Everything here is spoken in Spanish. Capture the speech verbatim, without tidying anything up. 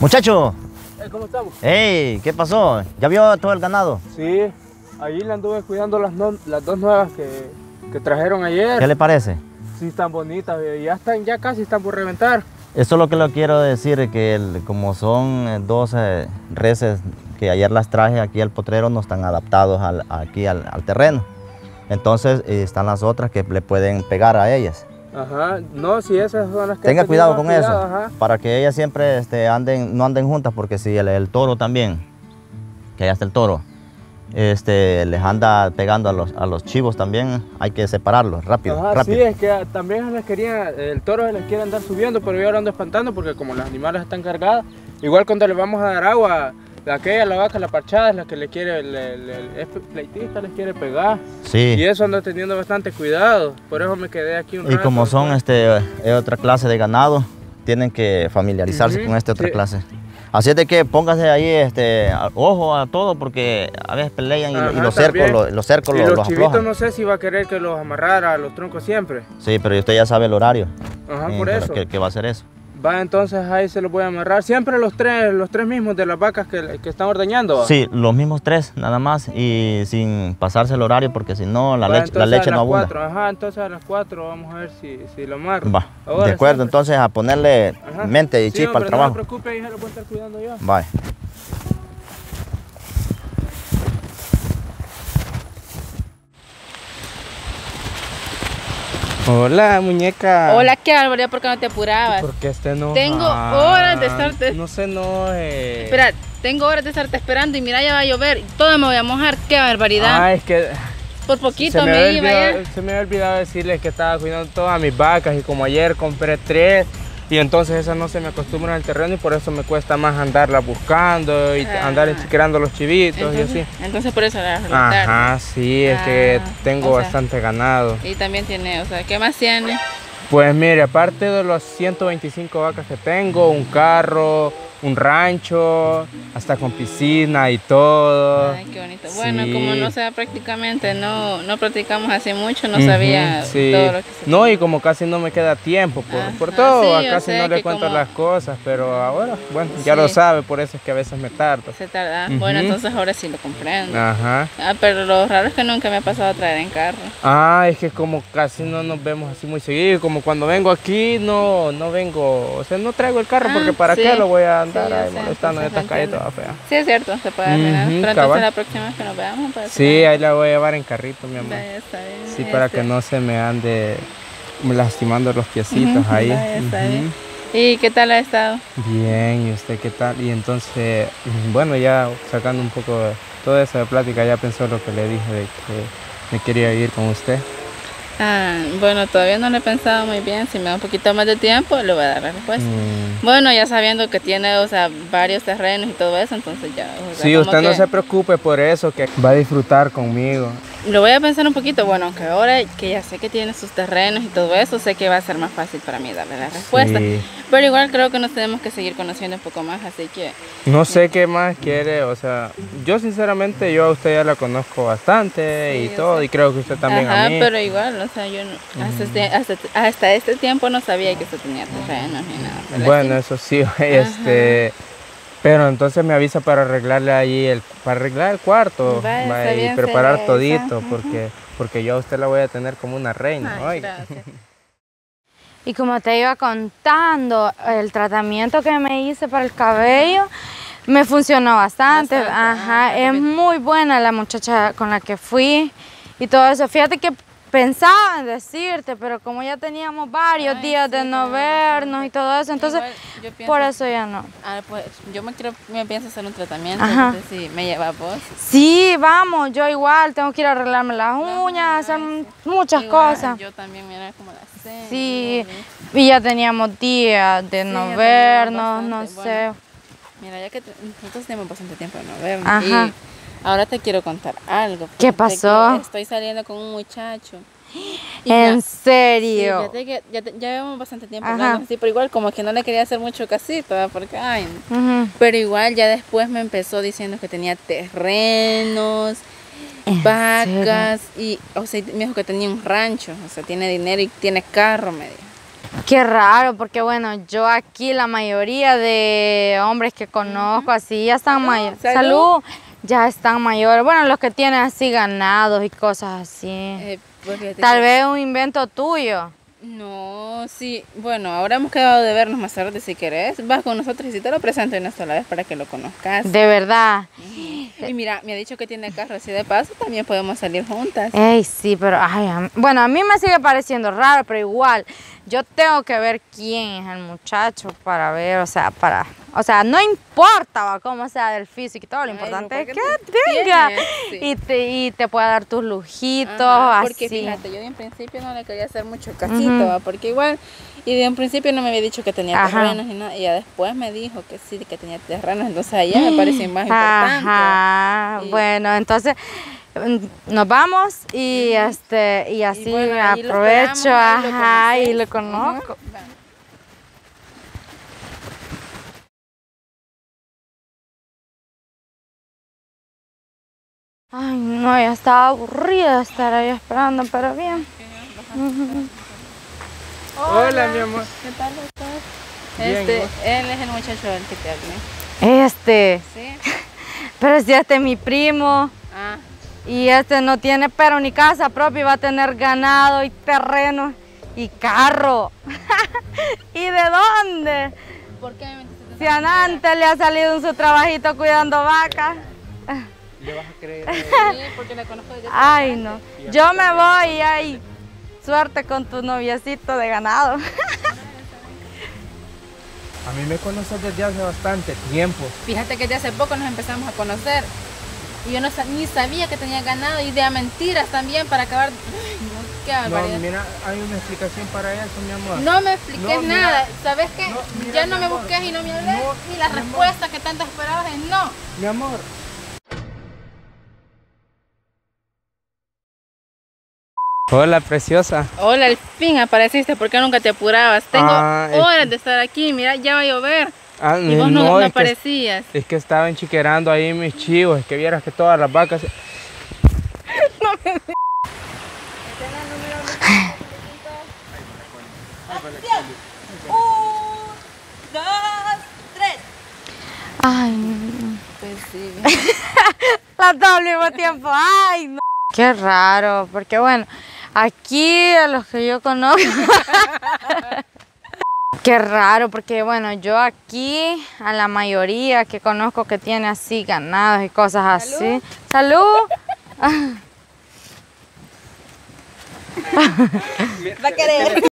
Muchacho. Hey, ¿cómo estamos? Hey, ¿qué pasó? ¿Ya vio todo el ganado? Sí, allí le anduve cuidando las, no, las dos nuevas que, que trajeron ayer. ¿Qué le parece? Sí, están bonitas, ya están, ya casi están por reventar. Eso es lo que le quiero decir, que el, como son dos eh, reses que ayer las traje aquí al potrero, no están adaptados al, aquí al, al terreno. Entonces eh, están las otras que le pueden pegar a ellas. Ajá, no, si esas son las que... Tenga cuidado con cuidado, eso, ajá. para que ellas siempre este, anden, no anden juntas, porque si el, el toro también, que allá está el toro, este, les anda pegando a los, a los chivos también, hay que separarlos rápido, Ajá, rápido. sí, es que también les quería, el toro se les quiere andar subiendo, pero yo ahora ando espantando porque como los animales están cargados, igual cuando le vamos a dar agua, aquella, la vaca, la parchada, es la que le quiere, el, el, el, el pleitista les quiere pegar. Sí. Y eso ando teniendo bastante cuidado, por eso me quedé aquí un Y rato. como son este, es otra clase de ganado, tienen que familiarizarse Uh-huh, con esta otra sí. clase. Así es de que póngase ahí este, ojo a todo, porque a veces pelean y, Ajá, y los cercos, también. los, los cercos Y los, los los chivitos aflojan. no sé si va a querer que los amarrara a los troncos siempre. Sí, pero usted ya sabe el horario. Ajá, eh, por pero eso. Que, que va a hacer eso. Va, entonces ahí se los voy a amarrar. Siempre los tres, los tres mismos de las vacas que, que están ordeñando. ¿Va? Sí, los mismos tres, nada más, y sin pasarse el horario, porque si no, la Va, leche, la entonces leche a no las abunda. cuatro, ajá, entonces a las cuatro vamos a ver si, si lo amarro. Va, Ahora de acuerdo, siempre. entonces a ponerle Ajá. mente y Sí, chispa al hombre, trabajo. No se preocupe, ahí se lo voy a estar cuidando yo. Bye. Hola, muñeca. Hola, ¿qué Álvaro? ¿Por qué no te apurabas? Porque este no. Tengo horas de estarte- No se enoje. Espera, tengo horas de estarte esperando y mira, ya va a llover. Todo me voy a mojar. ¡Qué barbaridad! Ah, es que Por poquito se me, me, había iba olvidado, ya. se me había olvidado decirles que estaba cuidando todas mis vacas y como ayer compré tres y entonces esas no se me acostumbran al terreno y por eso me cuesta más andarlas buscando y Ah. andar enchiquerando los chivitos Entonces, y así. entonces por eso la Ajá, sí, es que Ah, tengo o sea. bastante ganado. Y también tiene, o sea, ¿qué más tiene? Pues mire, aparte de los ciento veinticinco vacas que tengo, un carro, un rancho, hasta con piscina y todo. Ay, qué bonito. Bueno, Sí. como no sea prácticamente, no, no practicamos hace mucho, no Ujú, sabía sí. todo lo que se No, y como casi no me queda tiempo por, Ajá, por todo, sí, a yo casi sé no le que cuento como- las cosas, pero ahora, bueno, ya Sí. lo sabe, por eso es que a veces me tardo. se tarda. Ujú. Bueno, entonces ahora sí lo comprendo. Ajá. Ah, pero lo raro es que nunca me ha pasado a traer en carro. Ah, es que como casi no nos vemos así muy seguido, como cuando vengo aquí no, no vengo, o sea, no traigo el carro Ah, porque para sí. qué lo voy a Sí, andar yo ahí sé, molestando en entonces esta calle entiendo. toda fea. Sí, es cierto, se puede arreglar. Ujú, Pero entonces cabal. la próxima vez que nos veamos, pues. Sí, ahí la voy a llevar en carrito, mi amor. Vaya, está bien. Sí, para Este, que no se me ande lastimando los piecitos ujú, ahí. vaya, está Ujú. bien. ¿Y qué tal ha estado? Bien, ¿y usted qué tal? Y entonces, bueno, ya sacando un poco de toda esa plática, ya pensó lo que le dije de que me quería ir con usted. Ah, bueno, todavía no lo he pensado muy bien. Si me da un poquito más de tiempo, le voy a dar la respuesta. Mm. Bueno, ya sabiendo que tiene, o sea, varios terrenos y todo eso, entonces ya. O sea, Sí, como usted no que se preocupe por eso, que va a disfrutar conmigo. Lo voy a pensar un poquito. Bueno, aunque ahora que ya sé que tiene sus terrenos y todo eso, sé que va a ser más fácil para mí darle la respuesta. Sí. Pero igual creo que nos tenemos que seguir conociendo un poco más, así que. No sé qué más quiere, o sea, yo sinceramente, yo a usted ya la conozco bastante Sí, y yo todo, sé. y creo que usted también Ajá, a mí. pero igual, o sea, yo no- hasta, este, hasta, hasta este tiempo no sabía que usted tenía terrenos ni nada. por el Bueno, estilo. eso sí, este, pero entonces me avisa para arreglarle ahí el, para arreglar el cuarto, Vaya, va, está y bien, preparar se todito, avisa. porque, porque yo a usted la voy a tener como una reina, Ay, oiga. gracias. Y como te iba contando, el tratamiento que me hice para el cabello me funcionó bastante. Bastante, Ajá, ah, es bien. muy buena la muchacha con la que fui y todo eso. Fíjate que pensaba en decirte, pero como ya teníamos varios Ay, días sí, de no tenés vernos bastante. y todo eso, entonces Igual, yo pienso- por eso ya no. Ah, pues yo me quiero, me pienso hacer un tratamiento, Ajá. entonces sí, me lleva vos. Sí, vamos, yo igual tengo que ir a arreglarme las uñas, hacer Ay, muchas Igual, cosas. Yo también, mira, como las seis. Sí, y ya teníamos días de Sí, no ya vernos, teníamos no bastante. sé. Bueno, Mira, ya que te- nosotros tenemos bastante tiempo de no vernos. Ajá. Y ahora te quiero contar algo. ¿Qué Fíjate pasó? que Estoy saliendo con un muchacho. Y En ya- serio. Sí, fíjate que ya, te- ya llevamos bastante tiempo Ajá. hablando así, pero igual como que no le quería hacer mucho casito, ¿verdad? Porque, ay, no. Ujú. Pero igual ya después me empezó diciendo que tenía terrenos, ¿En vacas y, o sea, me dijo que tenía un rancho, o sea, tiene dinero y tiene carro, me dijo. Qué raro, porque bueno, yo aquí la mayoría de hombres que conozco así ya están mayores. Salud. Salud. Ya están mayores. Bueno, los que tienen así ganados y cosas así. Eh, pues fíjate Tal que- vez un invento tuyo. No, sí. Bueno, ahora hemos quedado de vernos más tarde si querés. Vas con nosotros y si te lo presento una sola vez para que lo conozcas. De verdad. Y mira, me ha dicho que tiene carro así de paso, también podemos salir juntas. Ey, sí, pero ay, a mí- bueno, a mí me sigue pareciendo raro, pero igual, yo tengo que ver quién es el muchacho para ver, o sea, para, o sea, no importa va, cómo sea del físico y todo, lo Ay, importante no, es que porque tenga tiene, sí. y te, y te pueda dar tus lujitos, Ajá, porque así. fíjate, yo de un principio no le quería hacer mucho casito, ¿va? Porque igual, y de un principio no me había dicho que tenía Ajá. terrenos y nada, y ya después me dijo que sí, que tenía terrenos, entonces ahí ya me parece más importante. Ajá, Y- bueno, entonces mm, nos vamos y este y así bueno, ahí lo aprovecho, esperamos, ahí lo ajá, y conoces. lo conozco. Ajá. Ay, no, ya estaba aburrida de estar ahí esperando, pero bien. Hola, mi amor. ¿Qué tal estás? Bien, Este, ¿y vos? él es el muchacho del que te hablé. Este, ¿Sí? pero si este es mi primo Ah, y este no tiene pero ni casa propia y va a tener ganado y terreno y carro. ¿Y de dónde? ¿por qué me metiste Si a Nante le ha salido en su trabajito cuidando vacas. ¿Le vas a creer? Sí, porque la conozco desde hace Ay, bastante. no. Yo me voy y ay, suerte con tu noviecito de ganado. A mí me conoces desde hace bastante tiempo. Fíjate que ya hace poco nos empezamos a conocer y yo no sa- ni sabía que tenía ganado y de mentiras también para acabar. Ay, no, qué No, barbaridad. mira, hay una explicación para eso, mi amor. No me expliques No, mira. nada. ¿Sabes qué? No, mira, ya no mi me amor. busques y no me hables. No, y la mi amor. respuesta que tanto esperabas es no. Mi amor. Hola, preciosa. Hola, al fin apareciste. ¿Por qué nunca te apurabas? Tengo Ah, es horas de estar aquí. Mira, ya va a llover. Ah, Y vos no, no es que- aparecías. Es que estaba enchiquerando ahí mis chivos, es que vieras que todas las vacas... Ay, no. Pues sí. Las dos al mismo tiempo. Ay, no. Qué raro, porque bueno, aquí a los que yo conozco. Qué raro, porque bueno, yo aquí a la mayoría que conozco que tiene así ganados y cosas así. ¡Salud! Va a querer.